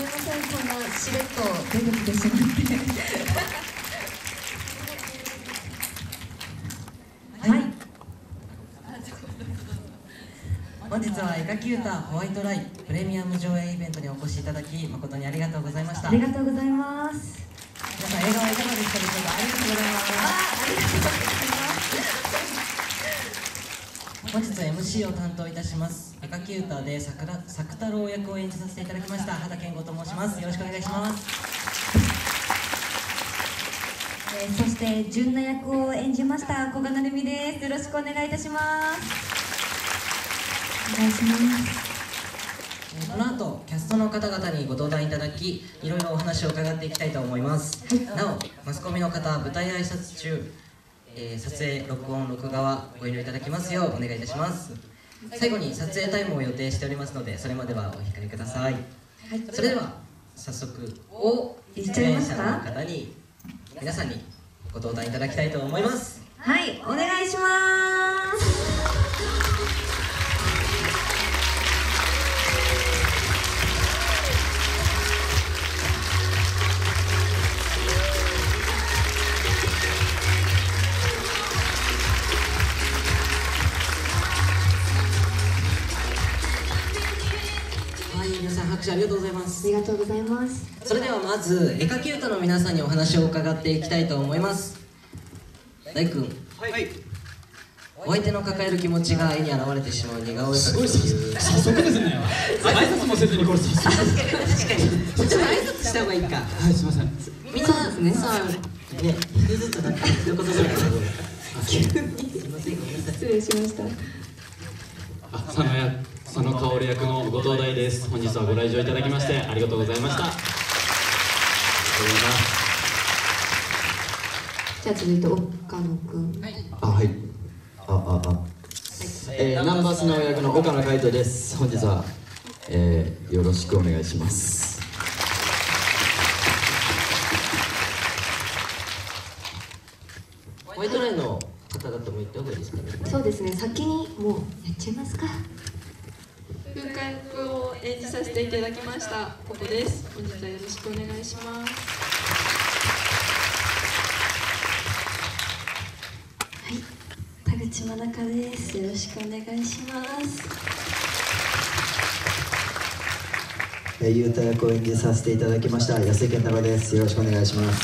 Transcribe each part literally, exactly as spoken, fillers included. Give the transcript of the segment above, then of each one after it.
ません、こんなしれっと出てきてしまってはい、 本日は絵描き歌ホワイトライプレミアム上映イベントにお越しいただき誠にありがとうございました。 ありがとうございます。 皆さん映画はいかがでしたでしょうか。ありがとうございます。 あありがとうございます。 本日は エムシー を担当いたします絵描き歌で作太郎役を演じさせていただきました畑健吾と申します。よろしくお願いします。 えー、そして純奈役を演じました古賀成美です。よろしくお願いいたします。お願いします。 この後キャストの方々にご登壇いただきいろいろお話を伺っていきたいと思います。なおマスコミの方舞台挨拶中、えー、撮影録音録画はご遠慮いただきますようお願いいたします。最後に撮影タイムを予定しておりますのでそれまではお控えください。はい、それでは早速お出演者の方に皆さんにご登壇いただきたいと思います。 はい、お願いします。 ありがとうございます。 ありがとうございます。 それではまず絵描き歌の皆さんにお話を伺っていきたいと思います。大君、 はい、 お相手の抱える気持ちが絵に現れてしまう似顔絵すごい早速ですね。挨拶もせずにこれ早速。 確かに確かに。ちょっと挨拶した方がいいか。 はい、すみません。 みんなですね。さあね、一人ずつなんか一言ぐらい。急に。すみません、ごめんなさい。 失礼しました。 あ、佐野や佐野薫役の後藤大です。本日はご来場いただきましてありがとうございました。 じゃあ続いて岡野くん。 はい。あ、はい。あ、あ、あ。えー、南波素直役の岡野海人です。本日は、えー、よろしくお願いします。 ホワイトラインの方々も言った方がいいですかね。 そうですね。先にもうやっちゃいますか。 空間役を演じさせていただきましたここです。本日はよろしくお願いします。 はい、田口真中です。よろしくお願いします。 えー、ゆうた役を演じさせていただきました安井健太郎です。よろしくお願いします。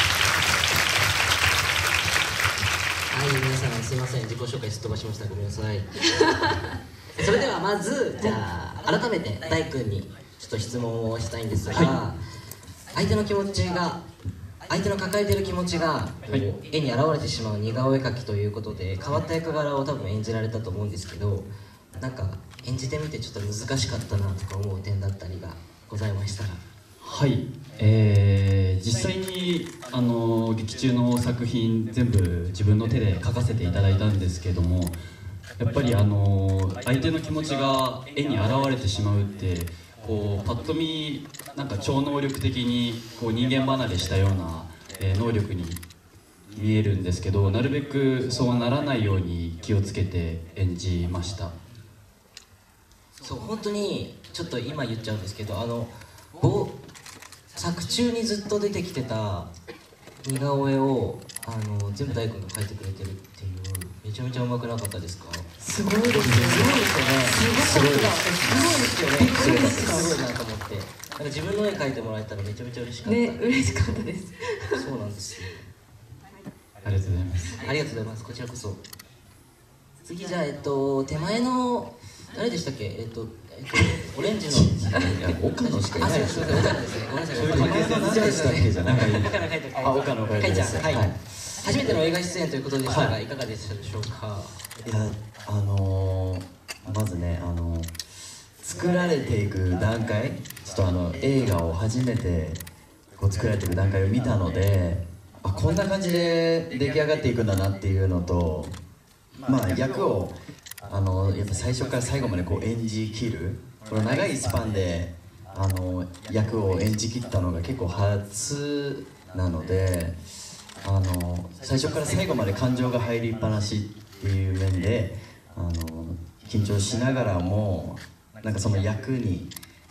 はい、皆さんすいません、自己紹介すっ飛ばしました。ごめんなさい。それではまずじゃあ改めて大君にちょっと質問をしたいんですが、はい、相手の気持ちが相手の抱えている気持ちが、はい、絵に現れてしまう似顔絵描きということで変わった役柄を多分演じられたと思うんですけど、なんか演じてみてちょっと難しかったなとか思う点だったりがございましたら。 はい、えー、実際にあの劇中の作品全部自分の手で描かせていただいたんですけども、やっぱりあの相手の気持ちが絵に現れてしまうってこうパッと見なんか超能力的にこう人間離れしたような、えー、能力に見えるんですけど、なるべくそうならないように気をつけて演じました。 そう、本当にちょっと今言っちゃうんですけど、あの作中にずっと出てきてた似顔絵をあの全部大君が描いてくれてるっていう、めちゃめちゃうまくなかったですか？ すごいですね。すごいですよね。 すごいですよね。すごいですよね。すごいなと思って、なんか自分の絵描いてもらえたらめちゃめちゃ嬉しかった。 ね、嬉しかったです。 そうなんですよ。 ありがとうございます。 ありがとうございます。こちらこそ。次じゃあえっと手前の誰でしたっけ？えっとえっとオレンジの岡野しかいないですよね。 岡野ですね。ごめんなさい。 そういう関係性何でしたっけじゃない。 岡野描いて。 あ、岡野描いてます。 はい。初めての映画出演ということでしたが、いかがでしたでしょうか？ いや、あのー、まずね、あのー、作られていく段階、ちょっとあの映画を初めてこう作られていく段階を見たので、あ、こんな感じで出来上がっていくんだなっていうのと、まあ役をあのやっぱ最初から最後までこう演じきる、この長いスパンであの役を演じきったのが結構初なので、あの最初から最後まで感情が入りっぱなしっていう面であの緊張しながらもなんかその役に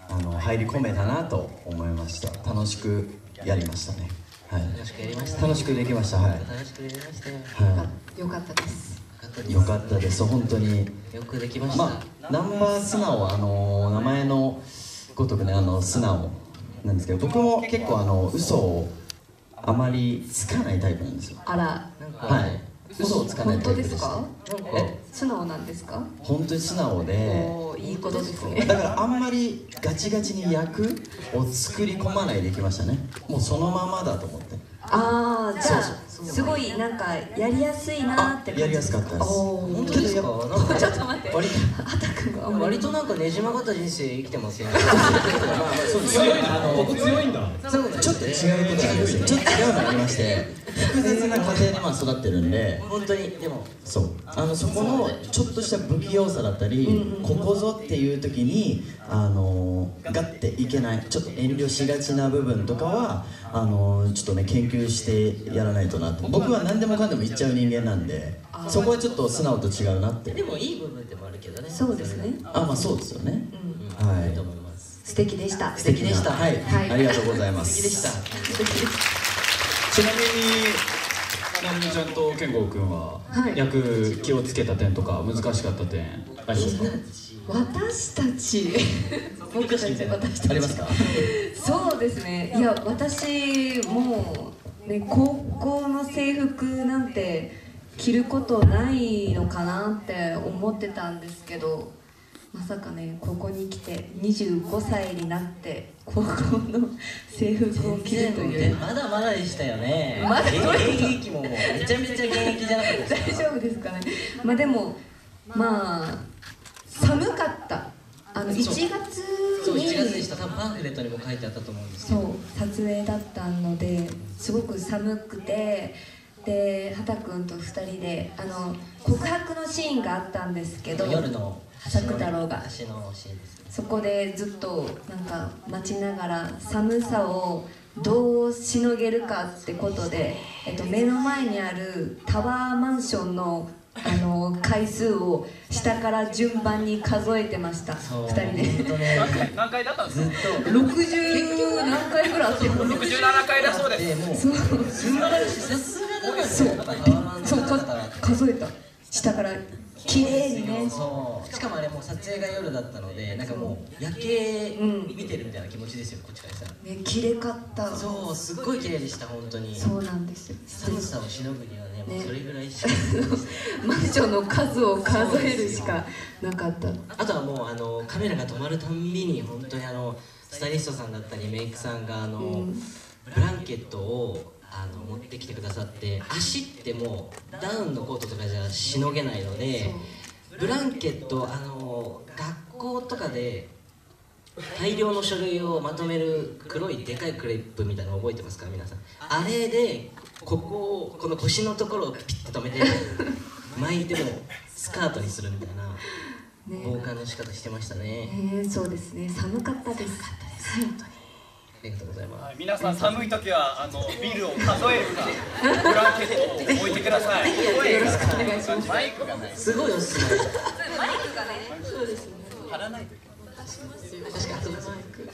あの入り込めたなと思いました。楽しくやりましたね。はい、 楽しくやりました、ね、 楽しくできました。はい、 楽しくやりましたよ。 はい、よかったです。 い、よかったです。本当によくできました。 まあ、ナンバー素直、あの名前のごとくね、あの素直なんですけど、僕も結構あの嘘をあまりつかないタイプなんですよ。 あら、 はい、嘘をつかないタイプでした。 本当ですか？え、素直なんですか？ 本当に素直で、 いいことですね。 だからあんまりガチガチに役を作り込まないできましたね。もうそのままだと思って。 ああ、じゃあすごいなんかやりやすいなって感じ。 やりやすかったです。 本当ですか？なんかちょっと待って、 割と割となんかねじ曲がった人生生きてますよね。 強いんだ。ここ強いんだ。 ちょっと違うことがありまして、ちょっと違うのがありまして、複雑な家庭にまあ育ってるんで、 本当にでもそうあのそこのちょっとした不器用さだったり、ここぞっていう時にあのガッていけない、ちょっと遠慮しがちな部分とかはあのちょっとね研究してやらないとなと。僕は何でもかんでも言っちゃう人間なんで、そこはちょっと素直と違うなって。 でもいい部分でもあるけどね。 そうですね。 あ、まあそうですよね。 うん、 はい。 と思います。 素敵でした。 素敵でした。 はい。ありがとうございます。 素敵でした。 ちなみになみちゃんと健吾君は、はい、役気をつけた点とか難しかった点ありますか？ 私たち僕たち私たちありますか？ そうですね。いや私もうね高校の制服なんて着ることないのかなって思ってたんですけど、まさかねここに来てにじゅうごさいになって高校の制服を着るという。 まだまだでしたよね。 まだ現役ももうめちゃめちゃ現役じゃなかったですか？ 大丈夫ですかね。まあでもまあ寒かった。あのいちがつそうにいちがつでした。多分パンフレットにも書いてあったと思うんですけど、 そう撮影だったのですごく寒くて、で畑君とふたりであの告白のシーンがあったんですけど、 夜の作太郎が橋のシーンです。 そこでずっとなんか待ちながら寒さをどうしのげるかってことで、えっと、目の前にあるタワーマンションのあの回数を下から順番に数えてました。ふたりで何回だったんですか？ ずっとろくじゅう何回ぐらいあってもろくじゅうななかいだそうです。 そうさすがだそうそうか数えた下から綺麗にね。 そうしかもあれもう撮影が夜だったのでなんかもう夜景見てるみたいな気持ちですよ、こっちからしたらね。綺麗かった。 そうすっごい綺麗でした。本当にそうなんですよ。 寒さをしのぐにはねもうそれぐらいしかマンションの数を数えるしかなかった。 あとはもうあのカメラが止まるたんびに本当にあのスタイリストさんだったりメイクさんがあの、うん、ブランケットをあの持ってきてくださって、足ってもうダウンのコートとかじゃしのげないのでブランケット、あの学校とかで大量の書類をまとめる黒いでかいクリップみたいなの覚えてますか皆さん？あれでここをこの腰のところをピッと止めて巻いてもスカートにするみたいな防寒の仕方してましたね。 えー、そうですね。寒かったです。 はい、本当にありがとうございます。 はい、皆さん寒い時はあのビルを数えるかブランケットを置いてください。 よろしくお願いします。 マイクがない。 すごいおすすめ。 マイクがね。そうですね。 貼らないといけない。 確かにマイク。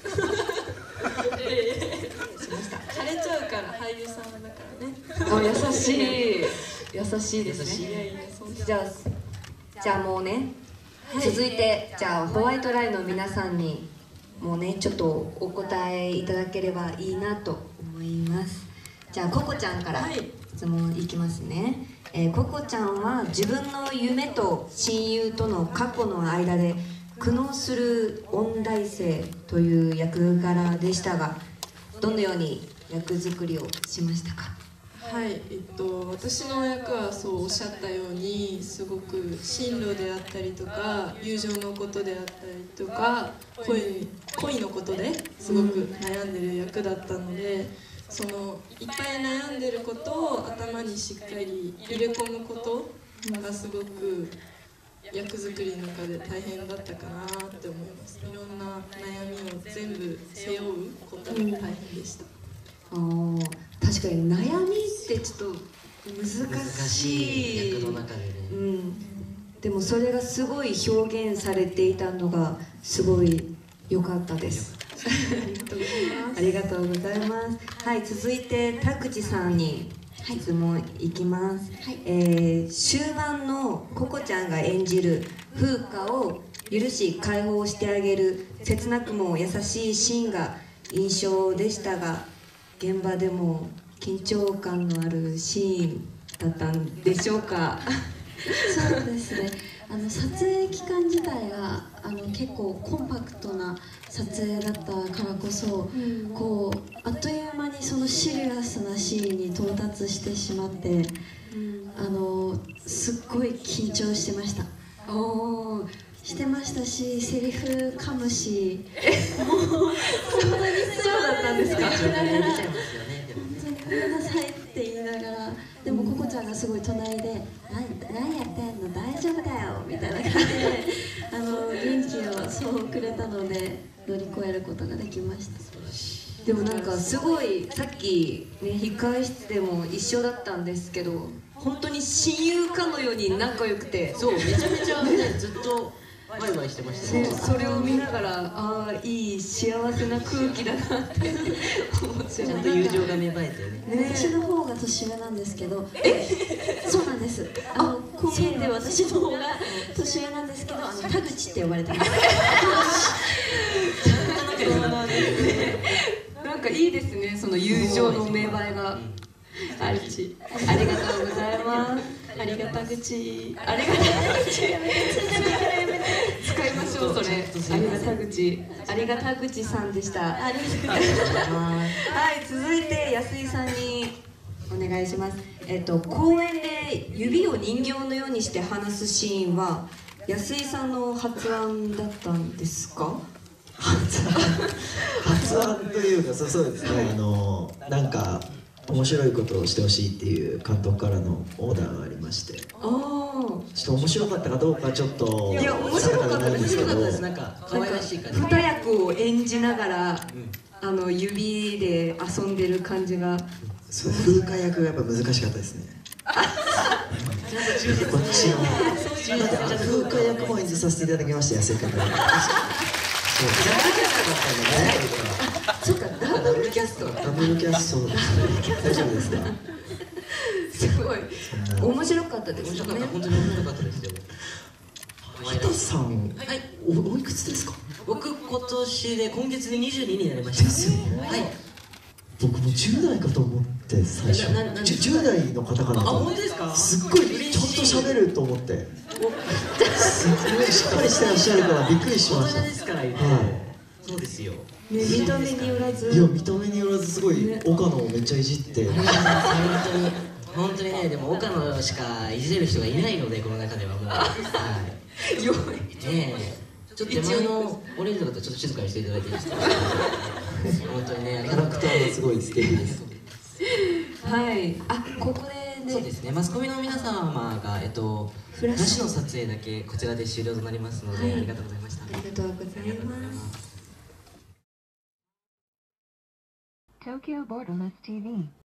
枯れちゃうから俳優さんだからね。 あ、優しい優しいですね。 いやいやそんな。 じゃあじゃあもうね、はい、続いてじゃあホワイトラインの皆さんにもうねちょっとお答えいただければいいなと思います。じゃあココちゃんから質問いきますね。えー、ココちゃんは自分の夢と親友との過去の間で苦悩する音大生という役柄でしたが、どのように役作りをしましたか？ はい、えっと、私の役はそうおっしゃったようにすごく進路であったりとか友情のことであったりとか 恋, 恋のことですごく悩んでる役だったので、そのいっぱい悩んでることを頭にしっかり入れ込むことがすごく役作りの中で大変だったかなって思います。いろんな悩みを全部背負うことが大変でした。 あー、確かに悩みってちょっと難しい役の中でね、 うん、でもそれがすごい表現されていたのがすごい良かったです。ありがとうございます。はい、続いて田口さんに質問いきます。はい、えー、終盤のココちゃんが演じる風花を許し解放してあげる切なくも優しいシーンが印象でしたが、現場でも緊張感のあるシーンだったんでしょうか？ そうですね、あの撮影期間自体があの結構コンパクトな撮影だったからこそ、うん、こうあっという間にそのシリアスなシーンに到達してしまって、うん、あのすっごい緊張してました。おー、してましたし、セリフ噛むし、もうそんなにそうだったんですか？本当にごめんなさいって言いながら、でもココちゃんがすごい隣で「何何やってんの、大丈夫だよ」みたいな感じであの元気をそうくれたので乗り越えることができました。 でもなんかすごいさっき、ね、控え室でも一緒だったんですけど、本当に親友かのように仲良くて、 そうめちゃめちゃねずっとバイバイしてましたね。 それを見ながら、ああいい幸せな空気だなって思って、 ちゃんと友情が芽生えてね。 私の方が年上なんですけど、えそうなんです。あのこう見えて私の方が年上なんですけど、あの田口って呼ばれてます。 なんかいいですね、その友情の芽生えが。ありありがとうございます。 ありがた口、 ありがた口使いましょう、それ。ありがた口、ありがた口さんでした。ありがとうございます。はい、続いて安井さんにお願いします。えっと公演で指を人形のようにして話すシーンは安井さんの発案だったんですか？ 発案発案というか、そうそうですね、あのなんか面白いことをしてほしいっていう監督からのオーダーがありまして、ああちょっと面白かったかどうかちょっといや面白かったです。 面白かったです。なんか可愛らしい感じ。 二役を演じながら、うん、あの指で遊んでる感じが、 そう風花役がやっぱ難しかったですね。こっちの風花役も演じさせていただきました、安井監督。 そうか、ダブルキャスト。 ダブルキャスト。大丈夫ですか？ すごい面白かったですね。 本当に面白かったですよ。 畑さん、おおいくつですか？ 僕今年で今月でにじゅうにになりました。ですよね。はい。 僕もじゅう代かと思って最初。じゅう代の方かなと。 あ、本当ですか？ すっごいちゃんと喋ると思って。すごいしっかりしてらっしゃるからびっくりしました。 大人ですから言って。そうですよ。 見た目によらず。 いや見た目によらずすごい岡野をめっちゃいじって。 本当に本当にね、でも岡野しかいじれる人がいないのでこの中ではもう。はい。 弱い。 ねえ。ちょっと手前のオレンジの方ちょっと静かにしていただいていいですか？本当にね、 キャラクターがすごい素敵です。 はい。あ、ここでね。 そうですね。マスコミの皆様がえっとなしの撮影だけこちらで終了となりますので、ありがとうございました。 ありがとうございます。 Tokyo Borderless ティーブイ